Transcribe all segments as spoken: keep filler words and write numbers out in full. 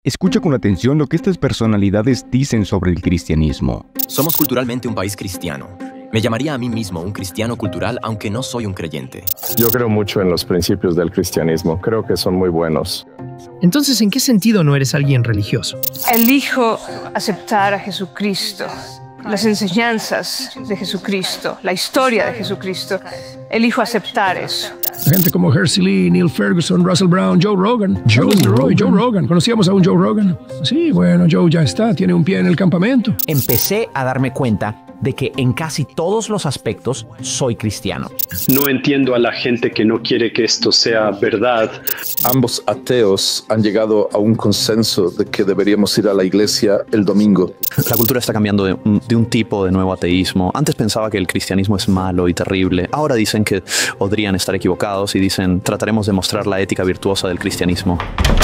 Escucha con atención lo que estas personalidades dicen sobre el cristianismo. Somos culturalmente un país cristiano. Me llamaría a mí mismo un cristiano cultural, aunque no soy un creyente. Yo creo mucho en los principios del cristianismo. Creo que son muy buenos. Entonces, ¿en qué sentido no eres alguien religioso? Elijo aceptar a Jesucristo, las enseñanzas de Jesucristo, la historia de Jesucristo. Elijo aceptar eso. Gente como Hersey Lee, Neil Ferguson, Russell Brown, Joe Rogan. Joe Rogan. Joe Rogan. ¿Conocíamos a un Joe Rogan? Sí, bueno, Joe ya está, tiene un pie en el campamento. Empecé a darme cuenta de que en casi todos los aspectos soy cristiano. No entiendo a la gente que no quiere que esto sea verdad. Ambos ateos han llegado a un consenso de que deberíamos ir a la iglesia el domingo. La cultura está cambiando de un, de un tipo de nuevo ateísmo. Antes pensaba que el cristianismo es malo y terrible. Ahora dicen que podrían estar equivocados y dicen trataremos de mostrar la ética virtuosa del cristianismo.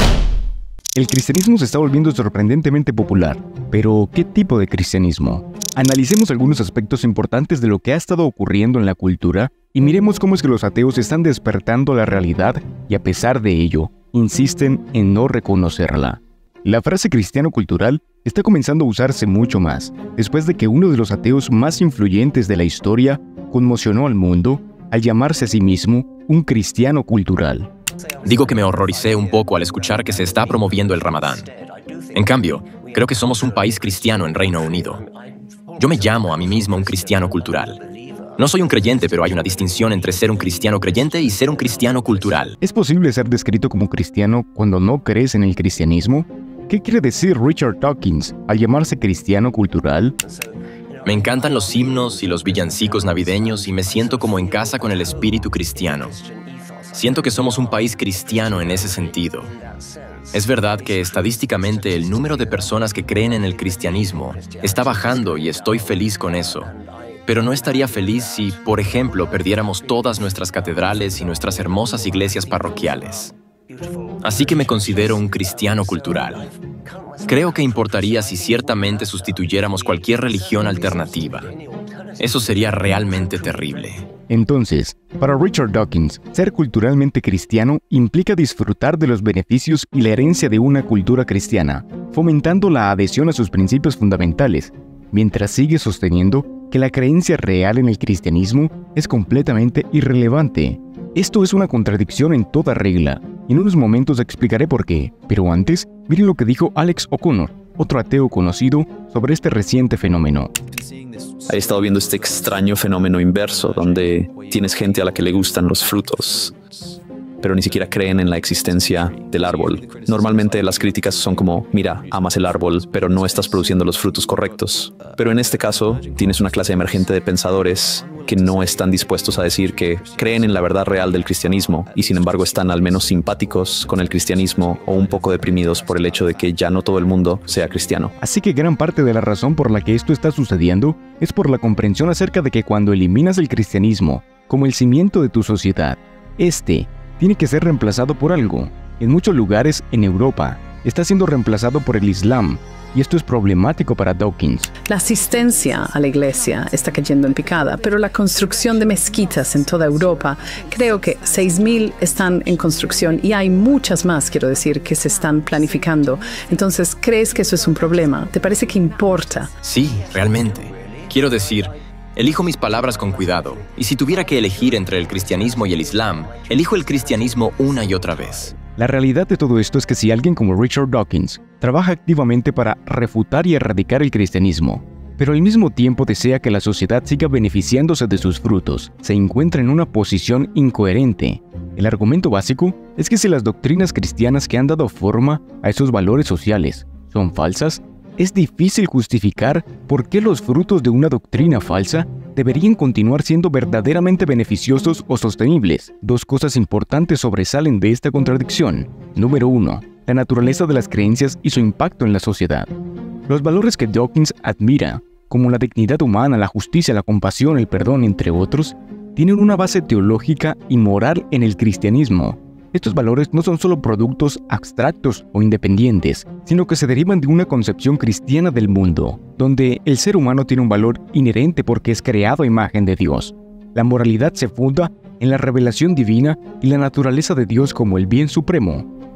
El cristianismo se está volviendo sorprendentemente popular. Pero, ¿qué tipo de cristianismo? Analicemos algunos aspectos importantes de lo que ha estado ocurriendo en la cultura y miremos cómo es que los ateos están despertando la realidad y a pesar de ello, insisten en no reconocerla. La frase cristiano cultural está comenzando a usarse mucho más, después de que uno de los ateos más influyentes de la historia conmocionó al mundo al llamarse a sí mismo un cristiano cultural. Digo que me horroricé un poco al escuchar que se está promoviendo el Ramadán. En cambio, creo que somos un país cristiano en Reino Unido. Yo me llamo a mí mismo un cristiano cultural. No soy un creyente, pero hay una distinción entre ser un cristiano creyente y ser un cristiano cultural. ¿Es posible ser descrito como cristiano cuando no crees en el cristianismo? ¿Qué quiere decir Richard Dawkins al llamarse cristiano cultural? Me encantan los himnos y los villancicos navideños y me siento como en casa con el espíritu cristiano. Siento que somos un país cristiano en ese sentido. Es verdad que estadísticamente el número de personas que creen en el cristianismo está bajando y estoy feliz con eso. Pero no estaría feliz si, por ejemplo, perdiéramos todas nuestras catedrales y nuestras hermosas iglesias parroquiales. Así que me considero un cristiano cultural. Creo que importaría si ciertamente sustituyéramos cualquier religión alternativa. Eso sería realmente terrible. Entonces, para Richard Dawkins, ser culturalmente cristiano implica disfrutar de los beneficios y la herencia de una cultura cristiana, fomentando la adhesión a sus principios fundamentales, mientras sigue sosteniendo que la creencia real en el cristianismo es completamente irrelevante. Esto es una contradicción en toda regla. En unos momentos explicaré por qué, pero antes, miren lo que dijo Alex O'Connor, otro ateo conocido, sobre este reciente fenómeno. He estado viendo este extraño fenómeno inverso, donde tienes gente a la que le gustan los frutos, pero ni siquiera creen en la existencia del árbol. Normalmente las críticas son como, mira, amas el árbol, pero no estás produciendo los frutos correctos. Pero en este caso, tienes una clase emergente de pensadores que no están dispuestos a decir que creen en la verdad real del cristianismo y sin embargo están al menos simpáticos con el cristianismo o un poco deprimidos por el hecho de que ya no todo el mundo sea cristiano. Así que gran parte de la razón por la que esto está sucediendo es por la comprensión acerca de que cuando eliminas el cristianismo como el cimiento de tu sociedad, este tiene que ser reemplazado por algo. En muchos lugares en Europa está siendo reemplazado por el Islam, y esto es problemático para Dawkins. La asistencia a la iglesia está cayendo en picada, pero la construcción de mezquitas en toda Europa, creo que seis mil están en construcción y hay muchas más, quiero decir, que se están planificando. Entonces, ¿crees que eso es un problema? ¿Te parece que importa? Sí, realmente. Quiero decir, elijo mis palabras con cuidado, y si tuviera que elegir entre el cristianismo y el islam, elijo el cristianismo una y otra vez. La realidad de todo esto es que si alguien como Richard Dawkins trabaja activamente para refutar y erradicar el cristianismo, pero al mismo tiempo desea que la sociedad siga beneficiándose de sus frutos, se encuentra en una posición incoherente. El argumento básico es que si las doctrinas cristianas que han dado forma a esos valores sociales son falsas, es difícil justificar por qué los frutos de una doctrina falsa deberían continuar siendo verdaderamente beneficiosos o sostenibles. Dos cosas importantes sobresalen de esta contradicción. Número uno, la naturaleza de las creencias y su impacto en la sociedad. Los valores que Dawkins admira, como la dignidad humana, la justicia, la compasión, el perdón, entre otros, tienen una base teológica y moral en el cristianismo. Estos valores no son solo productos abstractos o independientes, sino que se derivan de una concepción cristiana del mundo, donde el ser humano tiene un valor inherente porque es creado a imagen de Dios. La moralidad se funda en la revelación divina y la naturaleza de Dios como el bien supremo.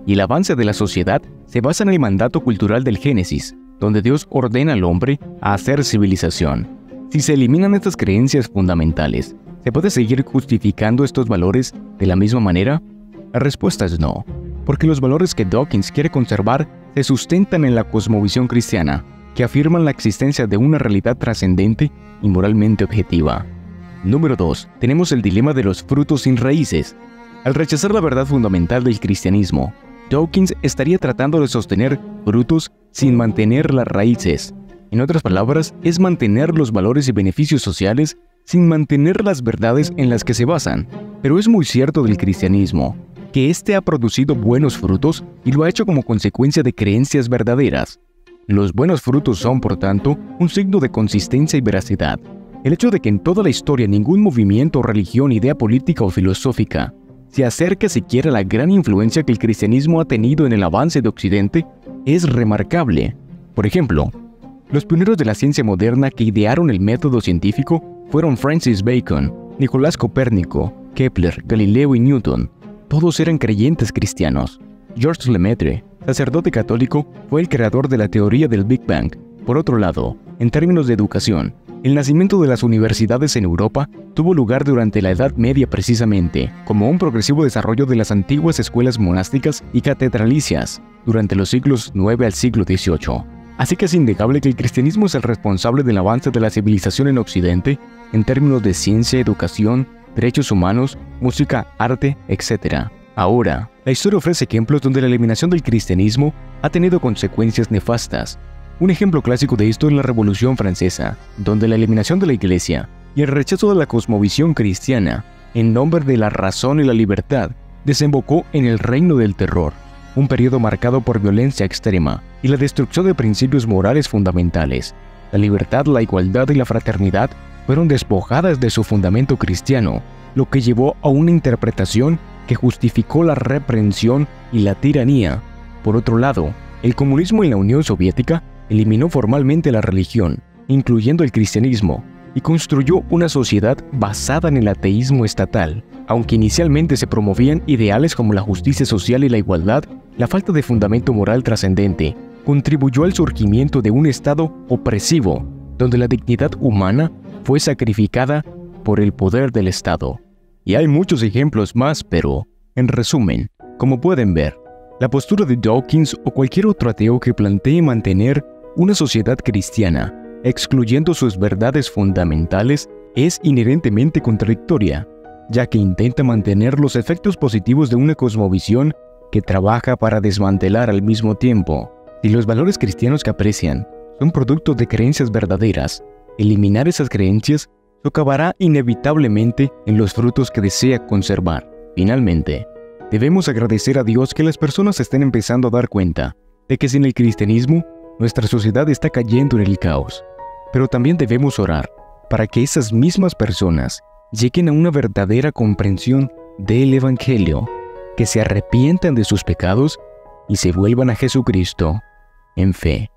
y el avance de la sociedad se basa en el mandato cultural del Génesis, donde Dios ordena al hombre a hacer civilización. Si se eliminan estas creencias fundamentales, ¿se puede seguir justificando estos valores de la misma manera? La respuesta es no, porque los valores que Dawkins quiere conservar se sustentan en la cosmovisión cristiana, que afirman la existencia de una realidad trascendente y moralmente objetiva. Número dos. Tenemos el dilema de los frutos sin raíces. Al rechazar la verdad fundamental del cristianismo, Dawkins estaría tratando de sostener frutos sin mantener las raíces. En otras palabras, es mantener los valores y beneficios sociales sin mantener las verdades en las que se basan. Pero es muy cierto del cristianismo, que éste ha producido buenos frutos y lo ha hecho como consecuencia de creencias verdaderas. Los buenos frutos son, por tanto, un signo de consistencia y veracidad. El hecho de que en toda la historia ningún movimiento, religión, idea política o filosófica se acerca siquiera a la gran influencia que el cristianismo ha tenido en el avance de Occidente es remarcable. Por ejemplo, los pioneros de la ciencia moderna que idearon el método científico fueron Francis Bacon, Nicolás Copérnico, Kepler, Galileo y Newton. Todos eran creyentes cristianos. Georges Lemaitre, sacerdote católico, fue el creador de la teoría del Big Bang. Por otro lado, en términos de educación, el nacimiento de las universidades en Europa tuvo lugar durante la Edad Media precisamente, como un progresivo desarrollo de las antiguas escuelas monásticas y catedralicias durante los siglos nueve al siglo dieciocho. Así que es innegable que el cristianismo es el responsable del avance de la civilización en Occidente en términos de ciencia, educación, derechos humanos, música, arte, etcétera. Ahora, la historia ofrece ejemplos donde la eliminación del cristianismo ha tenido consecuencias nefastas. Un ejemplo clásico de esto es la Revolución Francesa, donde la eliminación de la Iglesia y el rechazo de la cosmovisión cristiana, en nombre de la razón y la libertad, desembocó en el reino del terror, un periodo marcado por violencia extrema y la destrucción de principios morales fundamentales. La libertad, la igualdad y la fraternidad fueron despojadas de su fundamento cristiano, lo que llevó a una interpretación que justificó la reprensión y la tiranía. Por otro lado, el comunismo en la Unión Soviética eliminó formalmente la religión, incluyendo el cristianismo, y construyó una sociedad basada en el ateísmo estatal. Aunque inicialmente se promovían ideales como la justicia social y la igualdad, la falta de fundamento moral trascendente contribuyó al surgimiento de un Estado opresivo, donde la dignidad humana fue sacrificada por el poder del Estado. Y hay muchos ejemplos más, pero, en resumen, como pueden ver, la postura de Dawkins o cualquier otro ateo que plantee mantener una sociedad cristiana, excluyendo sus verdades fundamentales, es inherentemente contradictoria, ya que intenta mantener los efectos positivos de una cosmovisión que trabaja para desmantelar al mismo tiempo. Si los valores cristianos que aprecian son producto de creencias verdaderas, eliminar esas creencias socavará inevitablemente en los frutos que desea conservar. Finalmente, debemos agradecer a Dios que las personas estén empezando a dar cuenta de que sin el cristianismo, nuestra sociedad está cayendo en el caos. Pero también debemos orar para que esas mismas personas lleguen a una verdadera comprensión del Evangelio, que se arrepientan de sus pecados y se vuelvan a Jesucristo en fe.